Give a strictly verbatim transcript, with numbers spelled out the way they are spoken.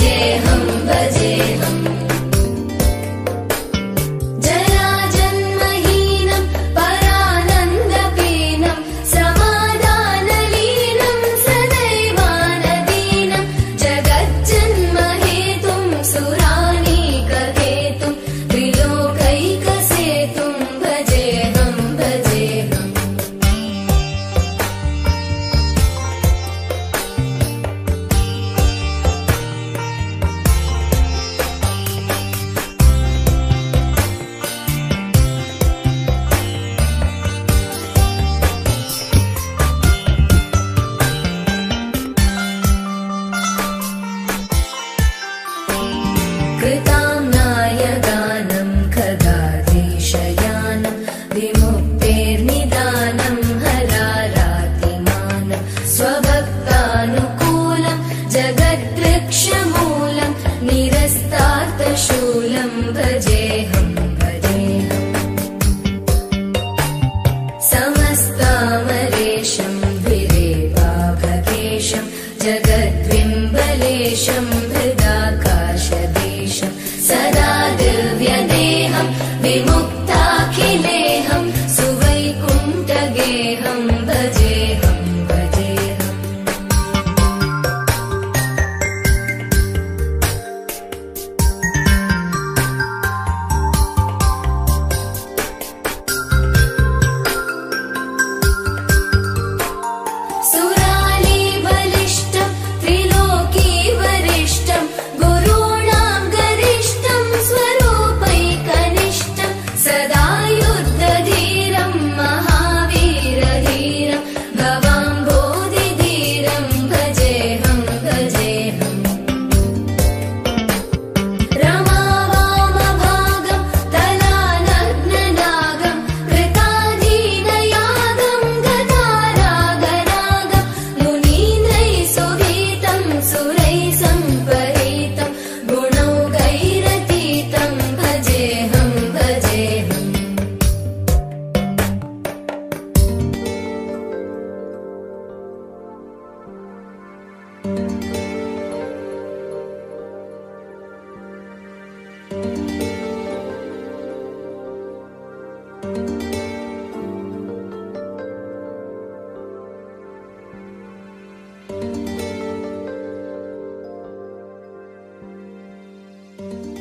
भजेऽहं भजेऽहम् जराजन्महीनं परानन्दपीनं समाधानलीनं सदैवानदीनं जगज्जन्महेतुं सुरानीकहेतुं त्रिलोकैकसेतुं भजेऽहं भजेऽहम् कृताम्नाय गानं खगाधीशयानं विमुक्तेर्निदानं हरारातिमानं स्वभक्तानुकूलं जगद्वृक्षमूलं निरस्तार्थशूलं भजेऽहं भजेऽहम् समस्तामरेशं द्विरेवाभकेशं जगद्विम्बलेशं हृदाकाशदेशं सदा दिव्यदेहं विमुक्ताखिलेहं सुवैकुण्ठगेहं भजेऽहं भजेऽहम् सुरालीबलिष्ठं त्रिलोकीवरिष्ठं गुरूणां गरिष्ठं स्वरूपैकनिष्ठं सदा युद्धधीरं महावीरधीरं भवाम्भोधिधीरं भजेऽहं भजेऽहम् रमावामभागं तलानग्ननागं कृताधीनयागं गतारागरागं मुनीन्द्रैः सुभीतं सुरैः सम्परीतं गुणौघैरतीतं भजेऽहं भजेऽहम् Thank you.